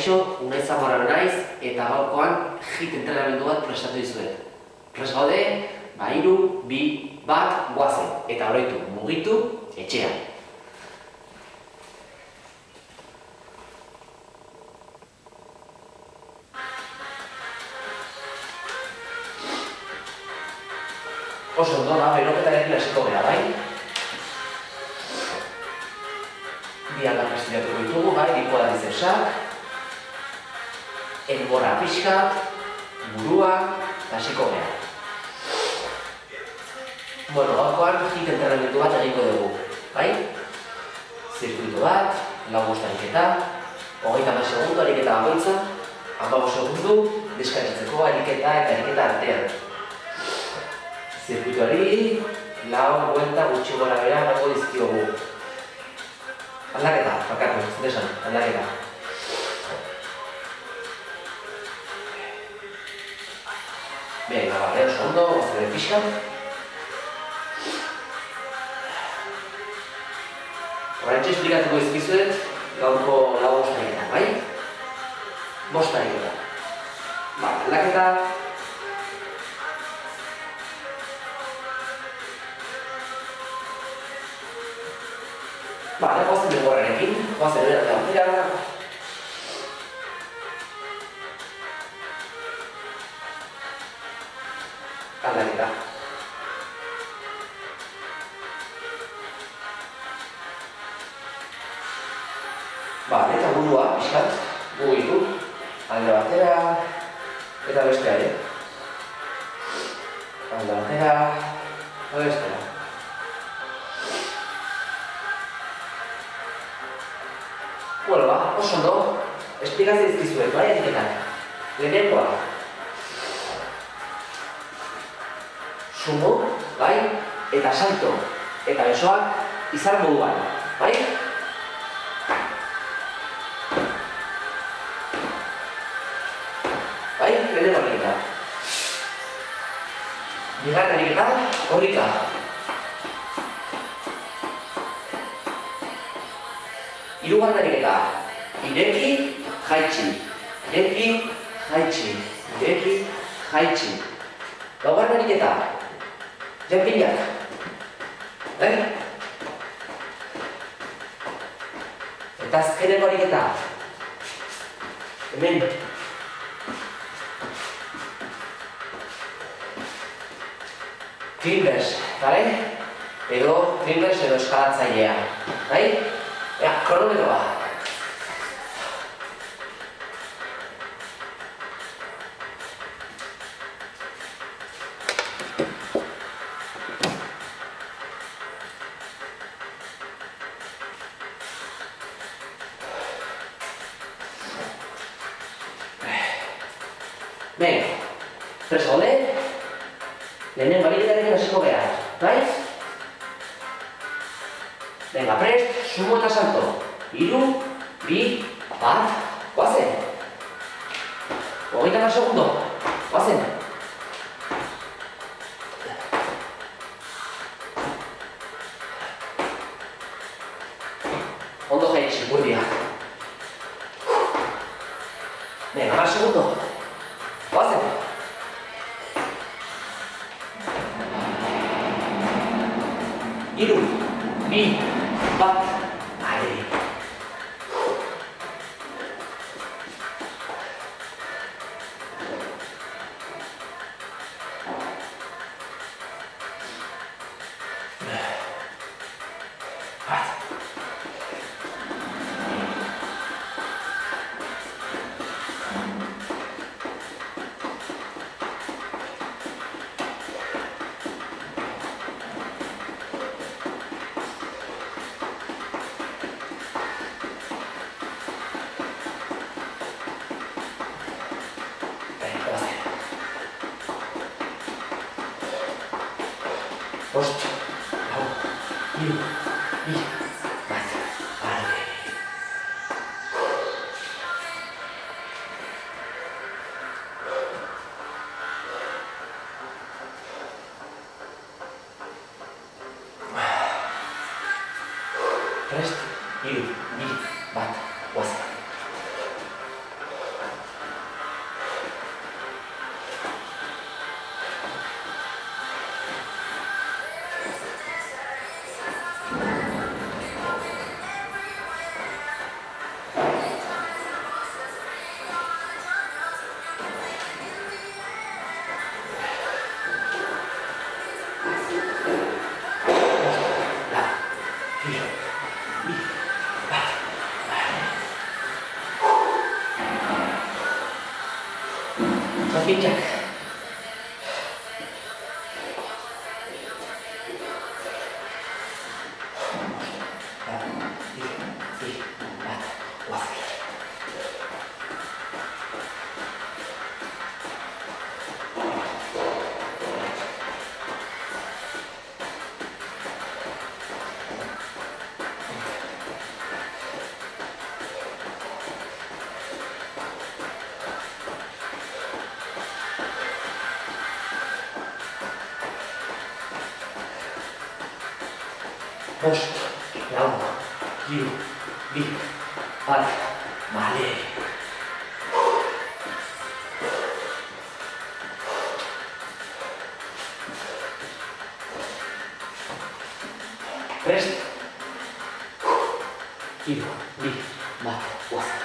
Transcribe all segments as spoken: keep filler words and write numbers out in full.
Kaixo, Unai Zamora naiz eta gaurkoan hit entrenamendu bat prestatu dizuet. Prest gaude, ba hiru, bi, bat, goazen. Eta oroitu, mugitu, etxean. Oso ondo da, beroketarekin hasiko gara, bai? Bi aldak estiratuko ditugu, bai, dikoa bizesak, enborra pixkat, burua, eta hasiko gara. Bueno, gaurkoan hit entrenamendu bat egingo dugu, bai? Zirkuitu bat, lau bost ariketa, hogeita hamar segundu ariketa bakoitza, hamabost segundu, deskansatzeko ariketa eta ariketa artean. Zirkuituari, lau, buelta, gutxi gora bera, nago dizkiogu. Aldaketa, bakatu, zetesan, aldaketa. Venga, bale, oso ondo, gozaren pixka. Horrentxe esplikatuko izkizuet, gaurko lau bostariketa, bai? Bostariketa. Ba, aldaketa. Bale, goazen denborarekin, goazen edo aurrera. Aldaketa. Bale, eta burua, pixkat, mugitu, alde batera, eta besteare. Alde batera, eta besteare. Bueno, ba, oso ondo, esplikazio izkizuet, bai, ariketak. Lehenengoa. Sumo, bai, eta salto, eta besoak izar moduan, bai? Bai, lehenengo ariketa. Bigarren ariketa, horrika. Hirugarren ariketa, ireki, jaitsi, ireki, jaitsi, ireki, jaitsi. Laugarren ariketa, janpilak. Eh? Eta azkeneko ariketa. Hemen. Climbers, bale? Edo climbers edo eskalatzailea. Bai? Ea, kronometroa. Venga, prest gaude? Lehenengo ariketarekin hasiko gara, bai? Venga, prest, sumo eta salto. Hiru, bi, bat, goazen. Hogeita hamar segundo, goazen. Ondo jaitsi, burdia. Venga, hamar segundo. Goazen. Hiru, bi, bat, bale. Bat. Bost, lau, hiru, bi, bat, bale. Prest, hiru, bi, bat, goazen. hiru, bi, bat, bale. Zapintxak. Bost, lau, hiru, bi, bat, bale. Prest. Hiru, bi, bat, guazen.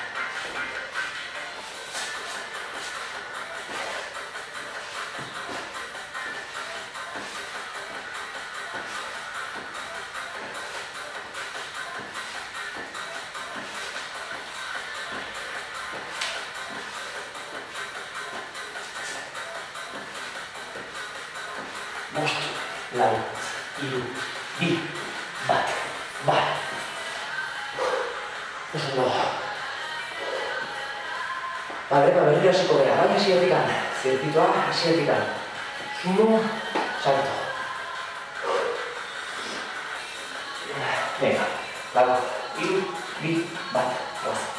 Bost, lau, hiru, bi, bat, bale. Oso ondo. Bale, ba, berriro hasiko gara, bai hasiatikan. Zirkuitoa hasiatikan. Sumo, salto. Venga, lau, hiru, bi, bat, guazen.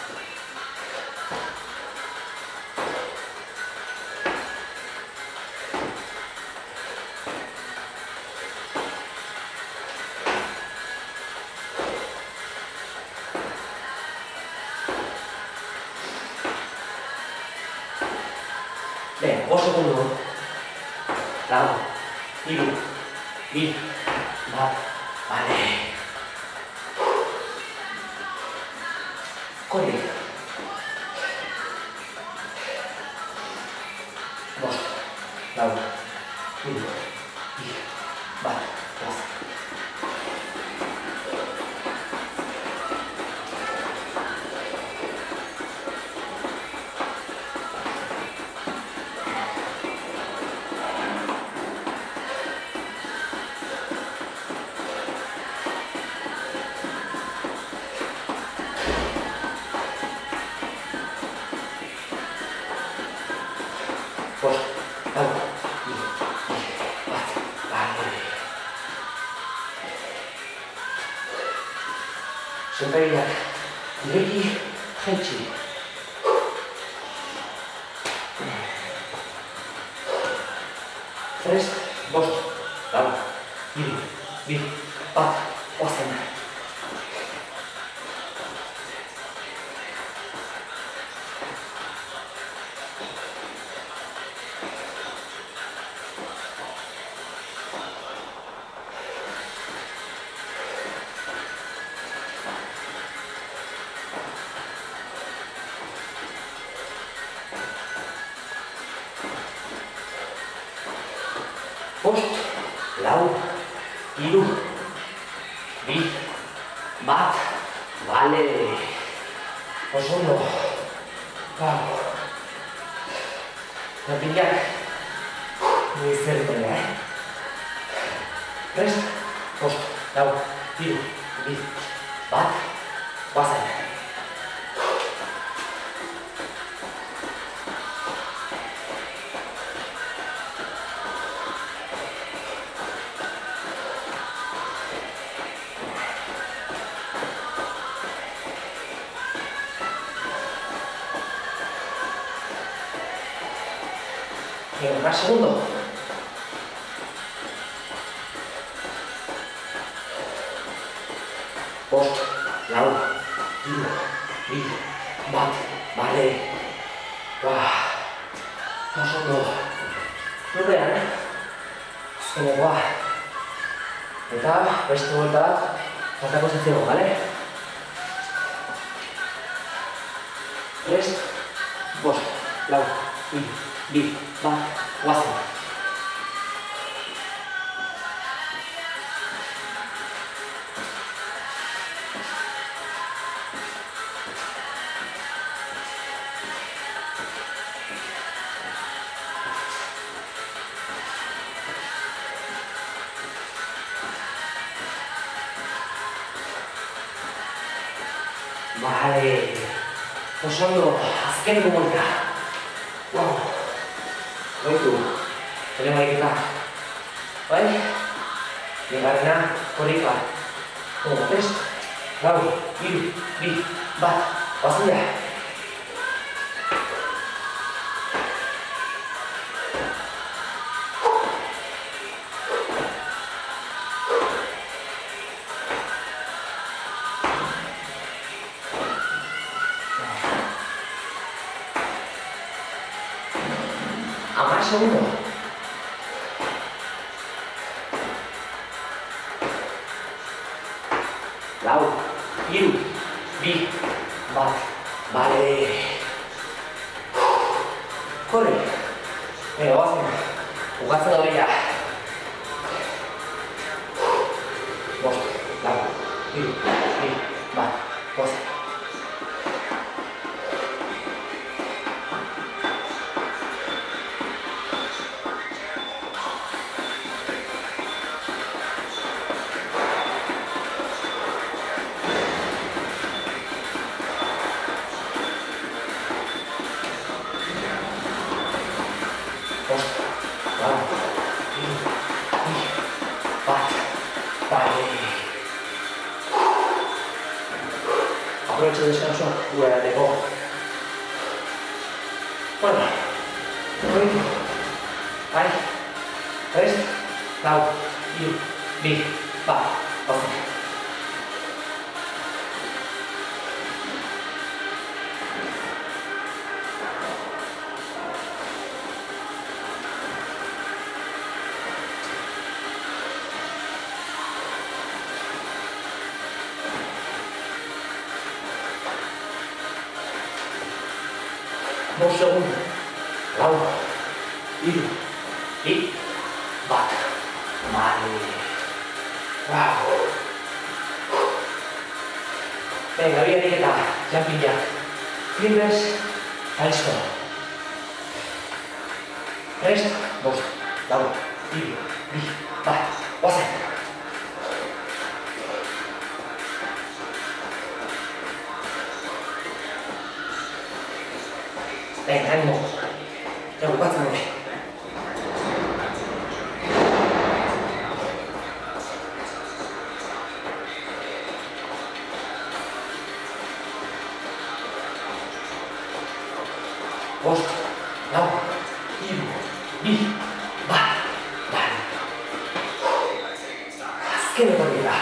Venga, bost segundo. Lau, hiru, bi, bat, bale. Korri. Bost, lau, hiru, bi, bat, guazen. Bost, lau, hiru, bi, bat, bale. Zenbaiak ireki, jaitsi. Prest, bost, lau, hiru, bi, bat, guazen. Bost, lau, hiru, bi, bat, bale. Oso ondo. Bau. Zapintxak. Ni zertzen, eh? Prest, bost, lau, hiru, bi, bat, guazen. Venga, segundo. Bost, lau, hiru, bi, bat, bale. Wah, oso ondo. Lurrean, azkenekoa. Eta beste buelta bat, faltako zatzego, bale? Prest, bost, lau, hiru, bi, bat, guazen. Vale. Oso ondo, azkeneko molta. Wow. Goitu. Zene maiketa. Bai? Bigarrena, korrika. Ondo, prest. Lau, hiru, bi, bat. Oazen da. Amar segundo. Lau, hiru, bi, bat. Vale. Korre. Venga, oazen. Ugatzen da beia. Bost, lau, hiru, bi, bat. Oazen. Aprovecho el descanso, gure ateko. Bueno, goitu. Bai, prest, lau, hiru, bi, bat, ozen. Bost segundo. Lau, hiru, bi, bat. Vale. Wow. Venga, bi ariketa, jumping jack. Fingers, listo. Prest, bost, lau, hiru, bi, bat. Oazen. Venga, ánimo. Ya bukatzen dut. Bost, lau, hiru, bi, bat, bat. Azkeneko dira.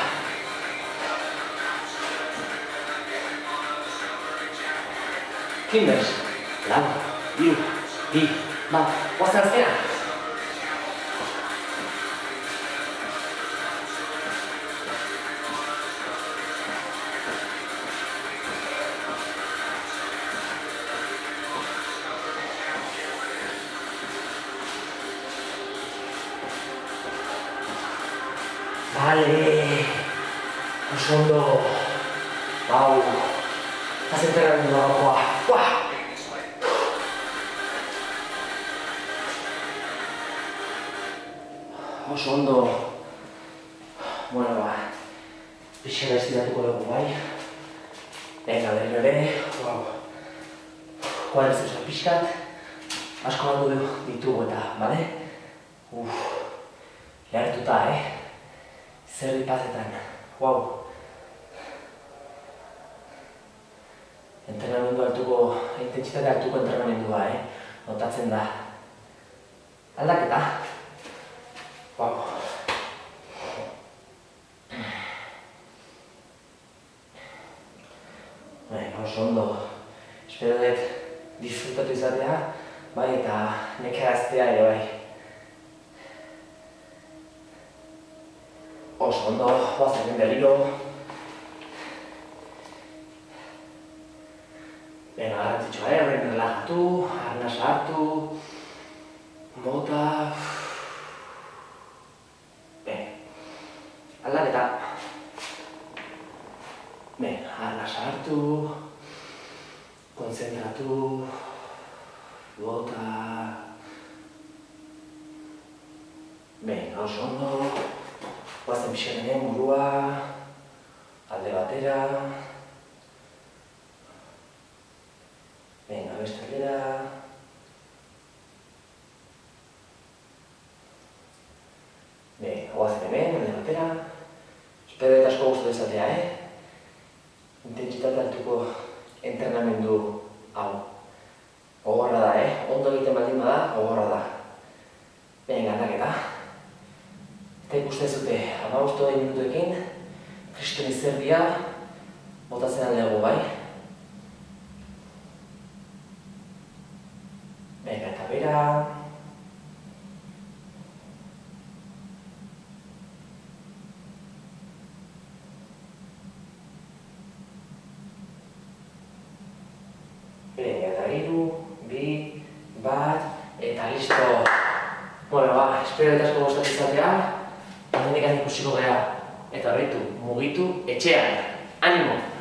Fingers. Lau, hiru, bi, bat, oazen azkena. Vale. Oso ondo. Bau. Azenterra dugu gaurkoa. Uah! Oso ondo, bueno, ba, pixera estiratuko dugu, bai. Venga, berriro ere, wow. Kuadrizioa pixkat, asko bandu ditugu eta, bale? Uff, lehartuta, eh? Zer dipazetan, wow. Entrenamendu hartuko, intentsitate hartuko entrenamendua, eh? Notatzen da. Aldaketa. Wow. Venga, oso ondo. Espero dut disfrutatu izatea, bai, eta nekaraztea ere bai. Oso ondo, goazen berriro. Venga, garrantzitsua, eh? Horren relajatu, arnasa hartu, bota. Aldaketa. Ben, arnasa hartu, konzentratu, bota. Ben, oso ondo. Guazen pixkaten burua, alde batera. intentsitate altuko entrenamendu hau. Gogorra da, eh? Ondo egiten baldin bada, gogorra da. Venga, aldaketa. Eta ikusten zute, hamabost hogei minutuekin, kriston izerdia botatzen aldego, bai? Venga, eta bera. Venga, eta hiru, bi, bat, eta listo. Bueno, ba, espero eta asko gustatu izatea. Hemendik ikusiko gara. Eta horretu, mugitu etxean. Animo!